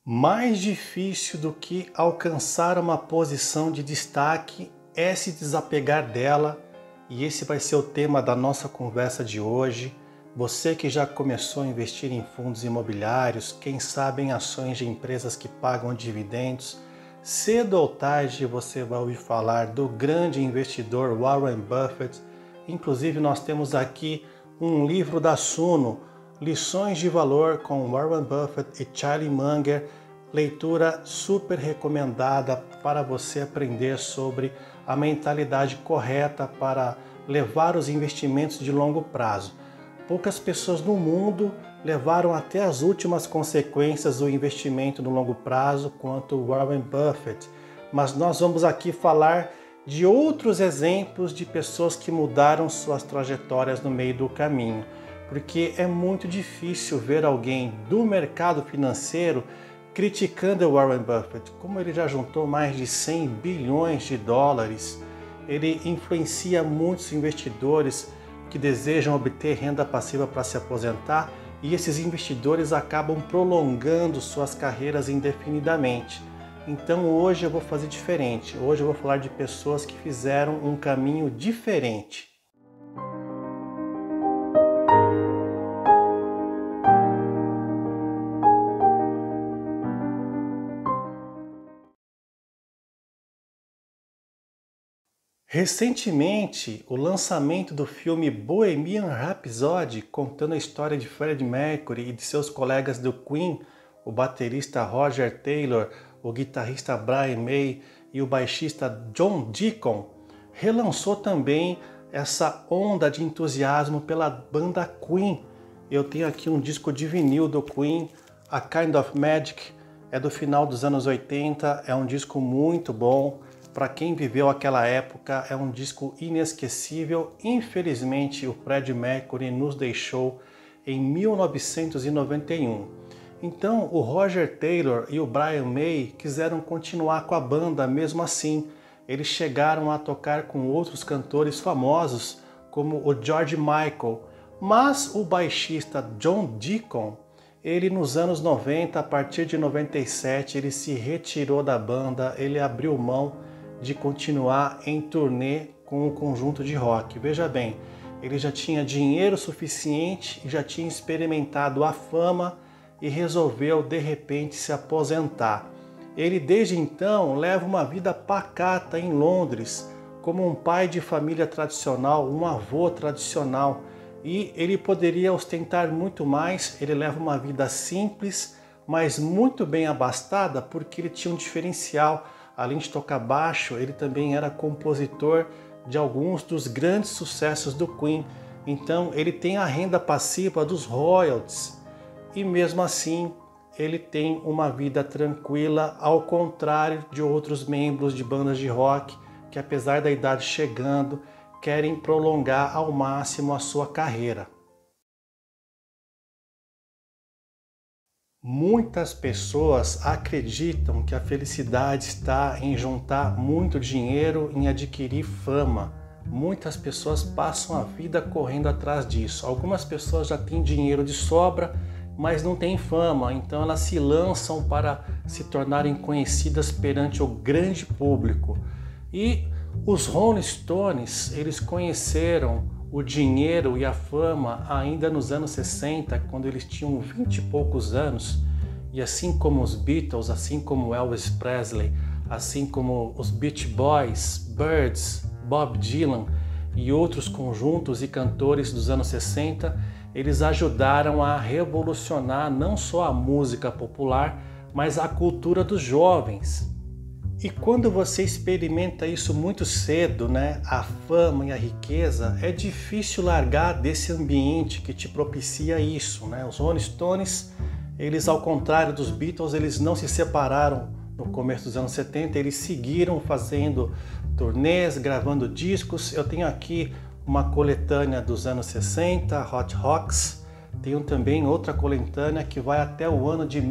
Mais difícil do que alcançar uma posição de destaque é se desapegar dela, e esse vai ser o tema da nossa conversa de hoje. Você que já começou a investir em fundos imobiliários, quem sabe em ações de empresas que pagam dividendos, cedo ou tarde você vai ouvir falar do grande investidor Warren Buffett. Inclusive nós temos aqui um livro da Suno, Lições de Valor com Warren Buffett e Charlie Munger, leitura super recomendada para você aprender sobre a mentalidade correta para levar os investimentos de longo prazo. Poucas pessoas no mundo levaram até as últimas consequências do investimento no longo prazo quanto Warren Buffett, mas nós vamos aqui falar de outros exemplos de pessoas que mudaram suas trajetórias no meio do caminho. Porque é muito difícil ver alguém do mercado financeiro criticando o Warren Buffett. Como ele já juntou mais de 100 bilhões de dólares, ele influencia muitos investidores que desejam obter renda passiva para se aposentar, e esses investidores acabam prolongando suas carreiras indefinidamente. Então hoje eu vou fazer diferente. Hoje eu vou falar de pessoas que fizeram um caminho diferente. Recentemente, o lançamento do filme Bohemian Rhapsody, contando a história de Freddie Mercury e de seus colegas do Queen, o baterista Roger Taylor, o guitarrista Brian May e o baixista John Deacon, relançou também essa onda de entusiasmo pela banda Queen. Eu tenho aqui um disco de vinil do Queen, A Kind of Magic, é do final dos anos 80, é um disco muito bom. Para quem viveu aquela época, é um disco inesquecível. Infelizmente, o Freddie Mercury nos deixou em 1991. Então, o Roger Taylor e o Brian May quiseram continuar com a banda mesmo assim. Eles chegaram a tocar com outros cantores famosos, como o George Michael. Mas o baixista John Deacon, ele nos anos 90, a partir de 97, ele se retirou da banda, ele abriu mão de continuar em turnê com o conjunto de rock. Veja bem, ele já tinha dinheiro suficiente e já tinha experimentado a fama e resolveu de repente se aposentar. Ele desde então leva uma vida pacata em Londres, como um pai de família tradicional, um avô tradicional, e ele poderia ostentar muito mais. Ele leva uma vida simples, mas muito bem abastada, porque ele tinha um diferencial. Além de tocar baixo, ele também era compositor de alguns dos grandes sucessos do Queen. Então ele tem a renda passiva dos royalties e mesmo assim ele tem uma vida tranquila, ao contrário de outros membros de bandas de rock que, apesar da idade chegando, querem prolongar ao máximo a sua carreira. Muitas pessoas acreditam que a felicidade está em juntar muito dinheiro, em adquirir fama. Muitas pessoas passam a vida correndo atrás disso. Algumas pessoas já têm dinheiro de sobra, mas não têm fama, então elas se lançam para se tornarem conhecidas perante o grande público. E os Rolling Stones, eles conheceram o dinheiro e a fama ainda nos anos 60, quando eles tinham 20 e poucos anos, e assim como os Beatles, assim como Elvis Presley, assim como os Beach Boys, Byrds, Bob Dylan e outros conjuntos e cantores dos anos 60, eles ajudaram a revolucionar não só a música popular, mas a cultura dos jovens. E quando você experimenta isso muito cedo, a fama e a riqueza, é difícil largar desse ambiente que te propicia isso, Os Rolling Stones, eles, ao contrário dos Beatles, eles não se separaram no começo dos anos 70, eles seguiram fazendo turnês, gravando discos. Eu tenho aqui uma coletânea dos anos 60, Hot Rocks. Tenho também outra coletânea que vai até o ano de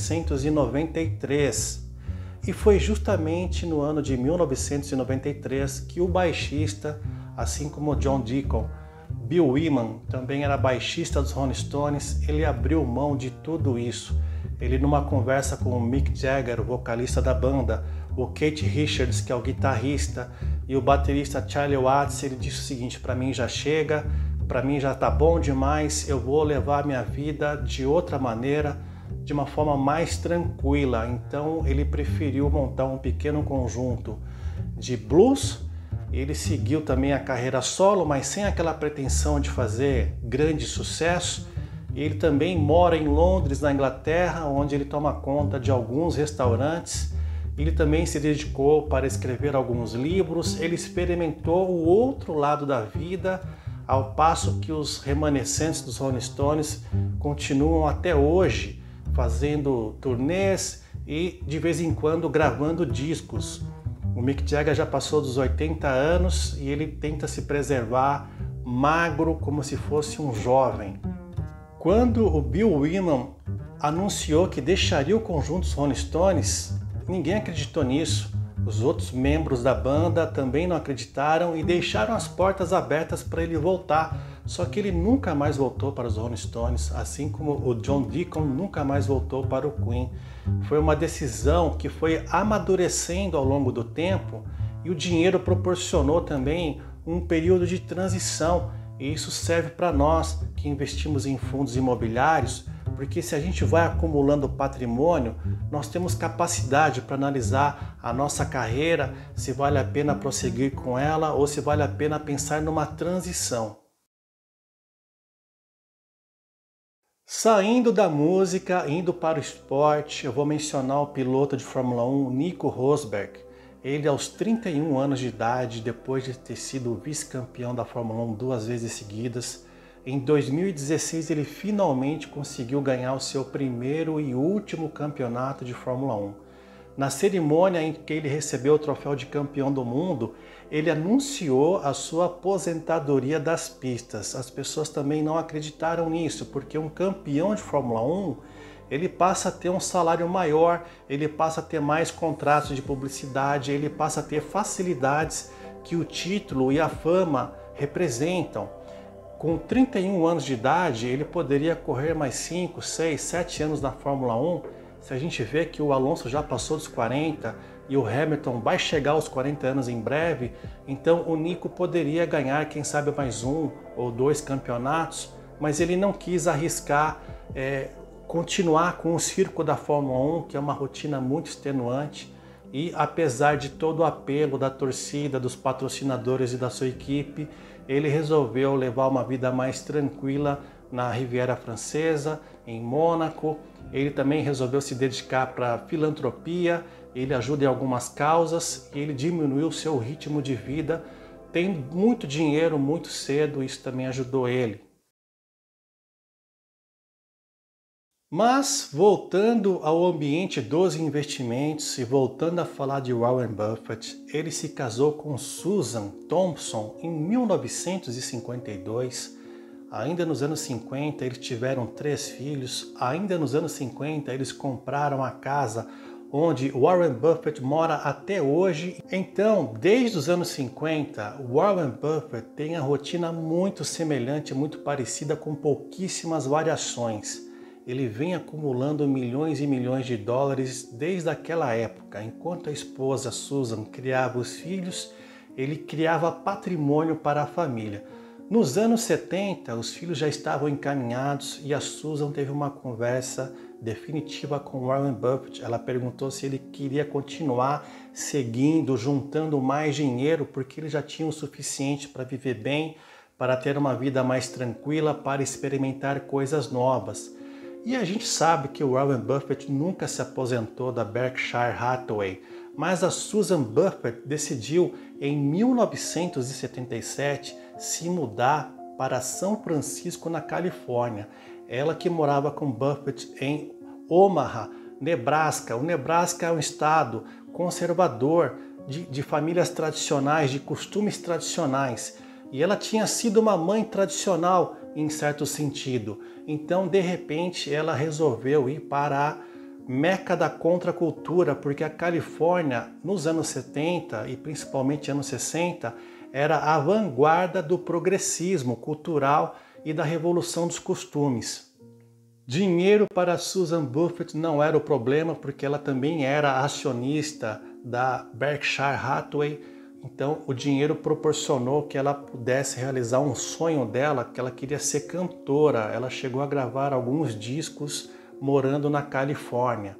1993. E foi justamente no ano de 1993 que o baixista, assim como John Deacon, Bill Wyman, também era baixista dos Rolling Stones, ele abriu mão de tudo isso. ele numa conversa com o Mick Jagger, o vocalista da banda, o Keith Richards, que é o guitarrista, e o baterista Charlie Watts, ele disse o seguinte: para mim já chega, para mim já tá bom demais, eu vou levar minha vida de outra maneira, de uma forma mais tranquila. Então ele preferiu montar um pequeno conjunto de blues. Ele seguiu também a carreira solo, mas sem aquela pretensão de fazer grande sucesso. Ele também mora em Londres, na Inglaterra, onde ele toma conta de alguns restaurantes. Ele também se dedicou para escrever alguns livros. Ele experimentou o outro lado da vida, ao passo que os remanescentes dos Rolling Stones continuam até hoje fazendo turnês e de vez em quando gravando discos. O Mick Jagger já passou dos 80 anos e ele tenta se preservar magro, como se fosse um jovem. Quando o Bill Wyman anunciou que deixaria o conjunto dos Rolling Stones, ninguém acreditou nisso. Os outros membros da banda também não acreditaram e deixaram as portas abertas para ele voltar. Só que ele nunca mais voltou para os Rolling Stones, assim como o John Deacon nunca mais voltou para o Queen. Foi uma decisão que foi amadurecendo ao longo do tempo e o dinheiro proporcionou também um período de transição. E isso serve para nós que investimos em fundos imobiliários, porque se a gente vai acumulando patrimônio, nós temos capacidade para analisar a nossa carreira, se vale a pena prosseguir com ela ou se vale a pena pensar numa transição. Saindo da música, indo para o esporte, eu vou mencionar o piloto de Fórmula 1, Nico Rosberg. Ele, aos 31 anos de idade, depois de ter sido vice-campeão da Fórmula 1 duas vezes seguidas, em 2016 ele finalmente conseguiu ganhar o seu primeiro e último campeonato de Fórmula 1. Na cerimônia em que ele recebeu o troféu de campeão do mundo, ele anunciou a sua aposentadoria das pistas. As pessoas também não acreditaram nisso, porque um campeão de Fórmula 1, ele passa a ter um salário maior, ele passa a ter mais contratos de publicidade, ele passa a ter facilidades que o título e a fama representam. Com 31 anos de idade, ele poderia correr mais 5, 6, 7 anos na Fórmula 1. Se a gente vê que o Alonso já passou dos 40 e o Hamilton vai chegar aos 40 anos em breve, então o Nico poderia ganhar, quem sabe, mais 1 ou 2 campeonatos, mas ele não quis arriscar continuar com o circo da Fórmula 1, que é uma rotina muito extenuante, e apesar de todo o apelo da torcida, dos patrocinadores e da sua equipe, ele resolveu levar uma vida mais tranquila na Riviera Francesa, em Mônaco. Ele também resolveu se dedicar para a filantropia, ele ajuda em algumas causas e ele diminuiu o seu ritmo de vida, tem muito dinheiro muito cedo, isso também ajudou ele. Mas, voltando ao ambiente dos investimentos e voltando a falar de Warren Buffett, ele se casou com Susan Thompson em 1952. Ainda nos anos 50 eles tiveram 3 filhos. Ainda nos anos 50 eles compraram a casa onde Warren Buffett mora até hoje. Então, desde os anos 50, Warren Buffett tem a rotina muito semelhante, muito parecida, com pouquíssimas variações. Ele vem acumulando milhões e milhões de dólares desde aquela época. Enquanto a esposa Susan criava os filhos, ele criava patrimônio para a família. Nos anos 70, os filhos já estavam encaminhados e a Susan teve uma conversa definitiva com Warren Buffett. Ela perguntou se ele queria continuar seguindo, juntando mais dinheiro, porque ele já tinha o suficiente para viver bem, para ter uma vida mais tranquila, para experimentar coisas novas. E a gente sabe que o Warren Buffett nunca se aposentou da Berkshire Hathaway, mas a Susan Buffett decidiu em 1977 se mudar para São Francisco, na Califórnia. Ela que morava com Buffett em Omaha, Nebraska. O Nebraska é um estado conservador, de famílias tradicionais, de costumes tradicionais. E ela tinha sido uma mãe tradicional em certo sentido. Então, de repente, ela resolveu ir para a Meca da contracultura, porque a Califórnia, nos anos 70 e principalmente anos 60, era a vanguarda do progressismo cultural e da revolução dos costumes. Dinheiro para Susan Buffett não era o problema, porque ela também era acionista da Berkshire Hathaway. Então, o dinheiro proporcionou que ela pudesse realizar um sonho dela, que ela queria ser cantora. Ela chegou a gravar alguns discos morando na Califórnia.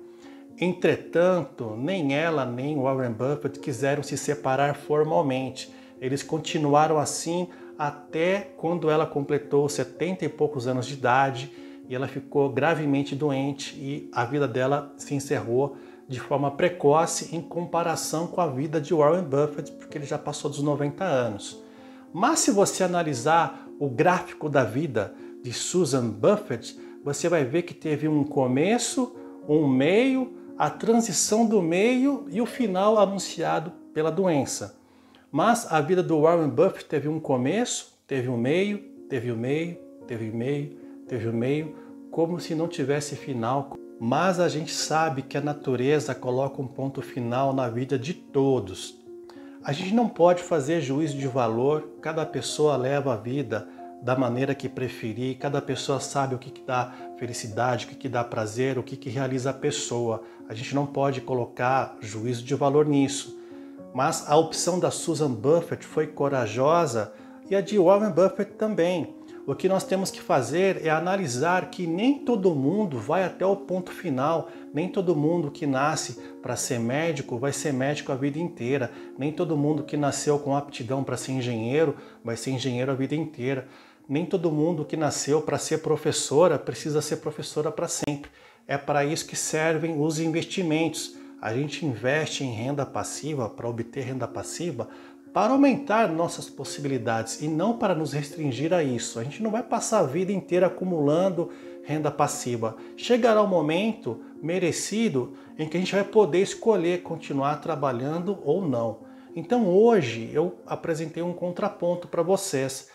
Entretanto, nem ela nem Warren Buffett quiseram se separar formalmente. Eles continuaram assim até quando ela completou 70 e poucos anos de idade e ela ficou gravemente doente e a vida dela se encerrou de forma precoce em comparação com a vida de Warren Buffett, porque ele já passou dos 90 anos. Mas se você analisar o gráfico da vida de Susan Buffett, você vai ver que teve um começo, um meio, a transição do meio e o final anunciado pela doença. Mas a vida do Warren Buffett teve um começo, teve um meio, teve o meio, teve o meio, teve o meio, como se não tivesse final. Mas a gente sabe que a natureza coloca um ponto final na vida de todos. A gente não pode fazer juízo de valor, cada pessoa leva a vida da maneira que preferir, cada pessoa sabe o que dá felicidade, o que dá prazer, o que realiza a pessoa. A gente não pode colocar juízo de valor nisso. Mas a opção da Susan Buffett foi corajosa e a de Warren Buffett também. O que nós temos que fazer é analisar que nem todo mundo vai até o ponto final, nem todo mundo que nasce para ser médico vai ser médico a vida inteira, nem todo mundo que nasceu com aptidão para ser engenheiro vai ser engenheiro a vida inteira, nem todo mundo que nasceu para ser professora precisa ser professora para sempre. É para isso que servem os investimentos. A gente investe em renda passiva para obter renda passiva para aumentar nossas possibilidades e não para nos restringir a isso. A gente não vai passar a vida inteira acumulando renda passiva. Chegará um momento merecido em que a gente vai poder escolher continuar trabalhando ou não. Então hoje eu apresentei um contraponto para vocês.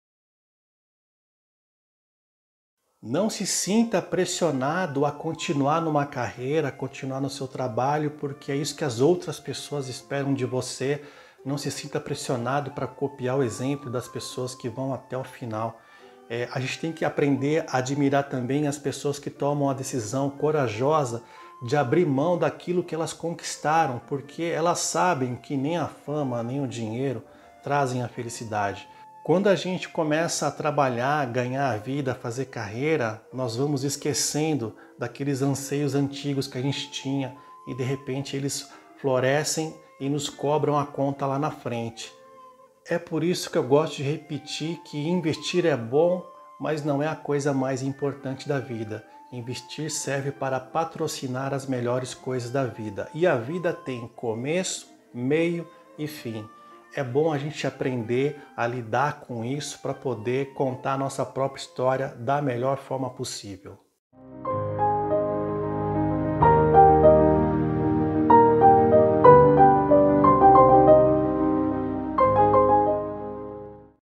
Não se sinta pressionado a continuar numa carreira, a continuar no seu trabalho, porque é isso que as outras pessoas esperam de você. Não se sinta pressionado para copiar o exemplo das pessoas que vão até o final. A gente tem que aprender a admirar também as pessoas que tomam a decisão corajosa de abrir mão daquilo que elas conquistaram, porque elas sabem que nem a fama, nem o dinheiro trazem a felicidade. Quando a gente começa a trabalhar, ganhar a vida, fazer carreira, nós vamos esquecendo daqueles anseios antigos que a gente tinha e de repente eles florescem e nos cobram a conta lá na frente. É por isso que eu gosto de repetir que investir é bom, mas não é a coisa mais importante da vida. Investir serve para patrocinar as melhores coisas da vida. E a vida tem começo, meio e fim. É bom a gente aprender a lidar com isso para poder contar a nossa própria história da melhor forma possível.